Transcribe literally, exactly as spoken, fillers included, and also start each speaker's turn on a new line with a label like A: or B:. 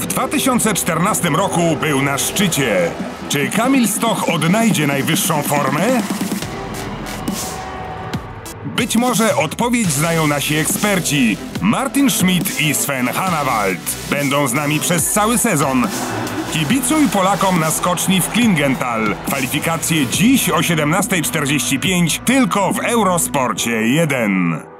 A: W dwa tysiące czternastym roku był na szczycie. Czy Kamil Stoch odnajdzie najwyższą formę? Być może odpowiedź znają nasi eksperci Martin Schmidt i Sven Hannawald. Będą z nami przez cały sezon. Kibicuj Polakom na skoczni w Klingenthal. Kwalifikacje dziś o siedemnastej czterdzieści pięć tylko w Eurosporcie jeden.